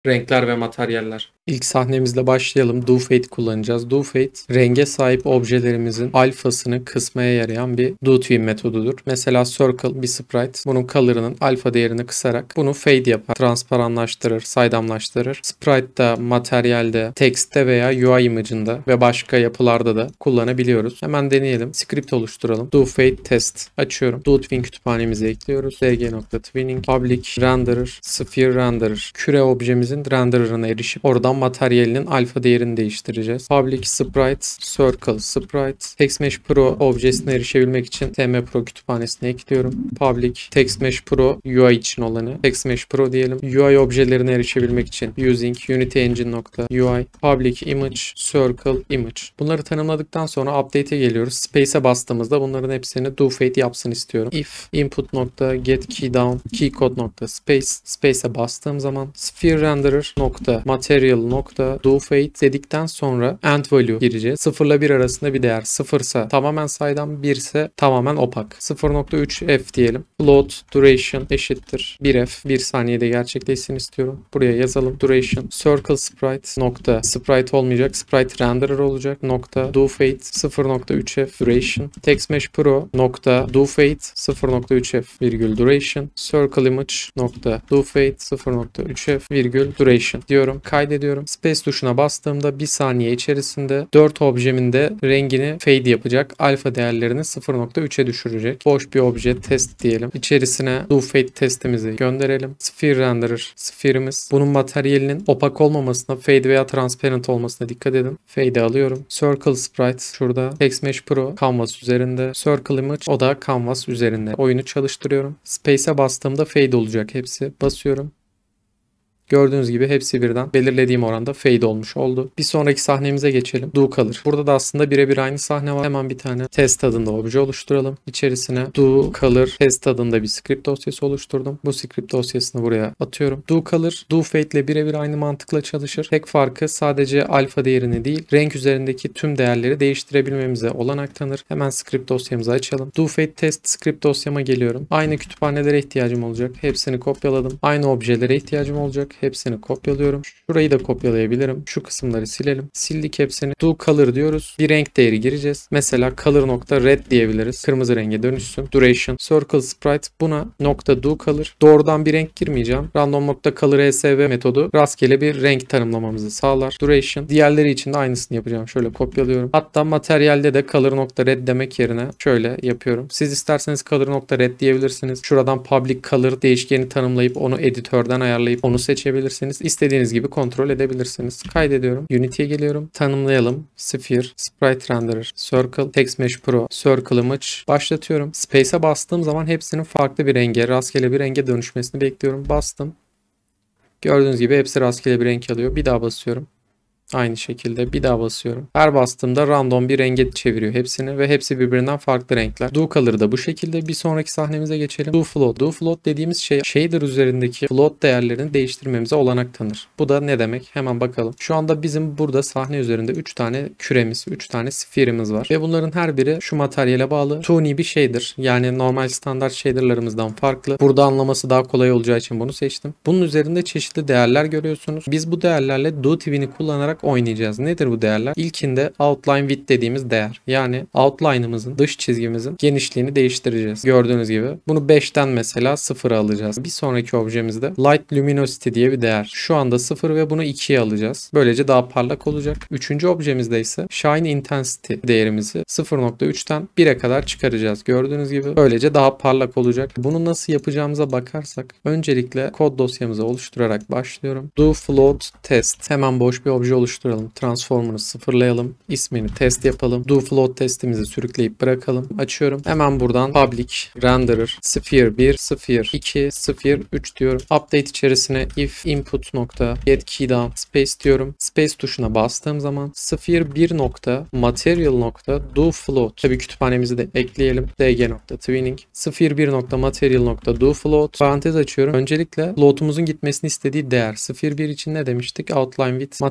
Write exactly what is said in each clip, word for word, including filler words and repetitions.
Renkler ve materyaller. İlk sahnemizle başlayalım. Do Fate kullanacağız. Do Fate, renge sahip objelerimizin alfasını kısmaya yarayan bir do tween metodudur. Mesela Circle bir sprite. Bunun color'ının alfa değerini kısarak bunu fade yapar. Transparanlaştırır, saydamlaştırır. Sprite'da, materyalde, text'te veya U I image'ında ve başka yapılarda da kullanabiliyoruz. Hemen deneyelim. Script oluşturalım. Do Fate test. Açıyorum. Do Tween kütüphanemize ekliyoruz. dg.tweening public renderer, sphere renderer. Küre objemizin renderer'ına erişip oradan materyalinin alfa değerini değiştireceğiz. Public sprite, circle sprite, TextMesh Pro objesine erişebilmek için T M Pro kütüphanesine ekliyorum. Public TextMesh Pro U I için olanı TextMesh Pro diyelim. U I objelerine erişebilmek için using Unity Engine.ui public image, circle image. Bunları tanımladıktan sonra update'e geliyoruz. Space'e bastığımızda bunların hepsini do fate yapsın istiyorum. If input.get key down keycode.space space'e bastığım zaman sphere renderer nokta material nokta do fate dedikten sonra end value gireceğiz. sıfır ile bir arasında bir değer. sıfır ise tamamen saydam, bir ise tamamen opak. sıfır nokta üç f diyelim. Float duration eşittir bir f. bir saniyede gerçekleşsin istiyorum. Buraya yazalım. Duration circle sprite nokta sprite olmayacak. Sprite renderer olacak. Nokta do fate sıfır nokta üç f duration. TextMesh Pro nokta do fate sıfır nokta üç f virgül duration. Circle image nokta do fate sıfır nokta üç f virgül duration diyorum. Kaydediyorum. Space tuşuna bastığımda bir saniye içerisinde dört objemin de rengini fade yapacak. Alfa değerlerini sıfır nokta üçe düşürecek. Boş bir obje test diyelim. İçerisine do fade testimizi gönderelim. Sphere renderer sphere'imiz. Bunun materyalinin opak olmamasına, fade veya transparent olmasına dikkat edin. Fade'i alıyorum. Circle sprite şurada. TextMesh Pro canvas üzerinde. Circle image o da canvas üzerinde. Oyunu çalıştırıyorum. Space'e bastığımda fade olacak hepsi. Basıyorum. Gördüğünüz gibi hepsi birden belirlediğim oranda fade olmuş oldu. Bir sonraki sahnemize geçelim. Do color. Burada da aslında birebir aynı sahne var. Hemen bir tane test adında obje oluşturalım. İçerisine do color test adında bir script dosyası oluşturdum. Bu script dosyasını buraya atıyorum. Do color, do fade ile birebir aynı mantıkla çalışır. Tek farkı sadece alfa değerini değil, renk üzerindeki tüm değerleri değiştirebilmemize olanak tanır. Hemen script dosyamızı açalım. Do fade test script dosyama geliyorum. Aynı kütüphanelere ihtiyacım olacak. Hepsini kopyaladım. Aynı objelere ihtiyacım olacak. Hepsini kopyalıyorum. Şurayı da kopyalayabilirim. Şu kısımları silelim. Sildik hepsini. Do color diyoruz. Bir renk değeri gireceğiz. Mesela color nokta red diyebiliriz. Kırmızı renge dönüşsün. Duration. Circle sprite. Buna nokta do color. Doğrudan bir renk girmeyeceğim. Random nokta color esv metodu rastgele bir renk tanımlamamızı sağlar. Duration. Diğerleri için de aynısını yapacağım. Şöyle kopyalıyorum. Hatta materyalde de color nokta red demek yerine şöyle yapıyorum. Siz isterseniz color nokta red diyebilirsiniz. Şuradan public color değişkeni tanımlayıp onu editörden ayarlayıp onu seçebilirsiniz. İstediğiniz gibi kontrol edebilirsiniz. Kaydediyorum. Unity'ye geliyorum. Tanımlayalım. Sphere, Sprite Renderer, Circle, TextMesh Pro, Circle Image. Başlatıyorum. Space'e bastığım zaman hepsinin farklı bir renge, rastgele bir renge dönüşmesini bekliyorum. Bastım. Gördüğünüz gibi hepsi rastgele bir renk alıyor. Bir daha basıyorum. Aynı şekilde bir daha basıyorum. Her bastığımda random bir renge çeviriyor hepsini ve hepsi birbirinden farklı renkler. Do color da bu şekilde. Bir sonraki sahnemize geçelim. Do float. Do float dediğimiz şey shader üzerindeki float değerlerini değiştirmemize olanak tanır. Bu da ne demek? Hemen bakalım. Şu anda bizim burada sahne üzerinde üç tane küremiz, üç tane sphere'imiz var ve bunların her biri şu materyale bağlı. iki D bir shader. Yani normal standart shader'larımızdan farklı. Burada anlaması daha kolay olacağı için bunu seçtim. Bunun üzerinde çeşitli değerler görüyorsunuz. Biz bu değerlerle do tween'i kullanarak oynayacağız. Nedir bu değerler? İlkinde outline width dediğimiz değer. Yani outline'ımızın, dış çizgimizin genişliğini değiştireceğiz. Gördüğünüz gibi. Bunu beşten mesela sıfıra alacağız. Bir sonraki objemizde light luminosity diye bir değer. Şu anda sıfır ve bunu ikiye alacağız. Böylece daha parlak olacak. Üçüncü objemizde ise shine intensity değerimizi sıfır nokta üçten bire kadar çıkaracağız. Gördüğünüz gibi. Böylece daha parlak olacak. Bunu nasıl yapacağımıza bakarsak öncelikle kod dosyamızı oluşturarak başlıyorum. Do float test. Hemen boş bir obje oluşturalım. Transformer'ı sıfırlayalım. İsmini test yapalım. Do float testimizi sürükleyip bırakalım. Açıyorum. Hemen buradan public renderer sphere bir, sphere iki, sphere üç diyorum. Update içerisine if input nokta get key down space diyorum. Space tuşuna bastığım zaman sphere bir nokta material nokta do float. Tabii kütüphanemizi de ekleyelim. dg.tweening sphere bir nokta material nokta do float. Parantez açıyorum. Öncelikle float'umuzun gitmesini istediği değer. sphere bir için ne demiştik? Outline width materyale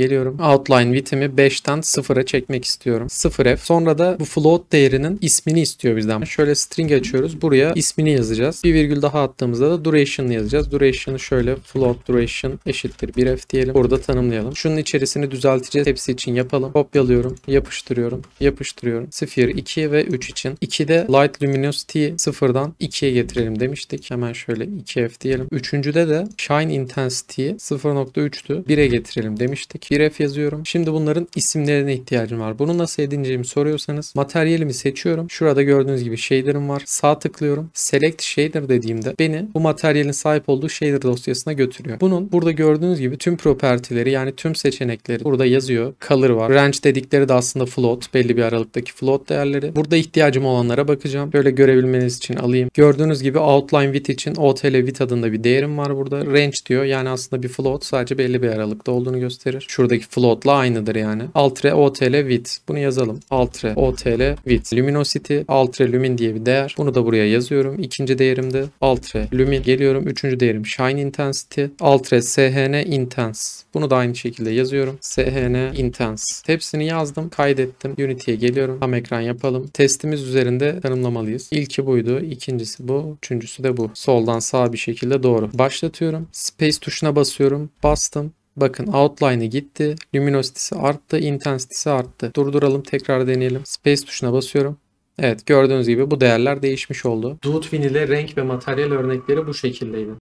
geliyorum. Outline width'imi beşten sıfıra çekmek istiyorum. sıfır F. Sonra da bu float değerinin ismini istiyor bizden. Şöyle string açıyoruz. Buraya ismini yazacağız. Bir virgül daha attığımızda da duration'ı yazacağız. Duration'ı şöyle float duration eşittir bir F diyelim. Burada tanımlayalım. Şunun içerisini düzelteceğiz. Hepsi için yapalım. Kopyalıyorum. Yapıştırıyorum. Yapıştırıyorum. sıfır, iki ve üç için. ikide light luminosity sıfırdan ikiye getirelim demiştik. Hemen şöyle iki F diyelim. Üçüncüde de shine intensity sıfır nokta üçtü. bire getirelim demiştik. bir F yazıyorum. Şimdi bunların isimlerine ihtiyacım var. Bunu nasıl edineceğimi soruyorsanız materyalimi seçiyorum. Şurada gördüğünüz gibi shader'ım var. Sağ tıklıyorum. Select shader dediğimde beni bu materyalin sahip olduğu shader dosyasına götürüyor. Bunun burada gördüğünüz gibi tüm property'leri yani tüm seçenekleri burada yazıyor. Color var. Range dedikleri de aslında float. Belli bir aralıktaki float değerleri. Burada ihtiyacım olanlara bakacağım. Böyle görebilmeniz için alayım. Gördüğünüz gibi outline width için O T L width adında bir değerim var burada. Range diyor. Yani aslında bir float sadece belli bir aralıkta olduğunu gösterir. Şuradaki float'la aynıdır yani. Altre O T L width. Bunu yazalım. Altre O T L width. Luminosity altre lumin diye bir değer. Bunu da buraya yazıyorum. İkinci değerimde altre lumin. Geliyorum. Üçüncü değerim shine intensity. Altre S H N intense. Bunu da aynı şekilde yazıyorum. S H N intense. Hepsini yazdım. Kaydettim. Unity'ye geliyorum. Tam ekran yapalım. Testimiz üzerinde tanımlamalıyız. İlki buydu. İkincisi bu. Üçüncüsü de bu. Soldan sağa bir şekilde doğru. Başlatıyorum. Space tuşuna basıyorum. Bastım. Bakın outline'ı gitti. Luminosity'si arttı. Intensity'si arttı. Durduralım. Tekrar deneyelim. Space tuşuna basıyorum. Evet, gördüğünüz gibi bu değerler değişmiş oldu. Dude Win ile renk ve materyal örnekleri bu şekildeydi.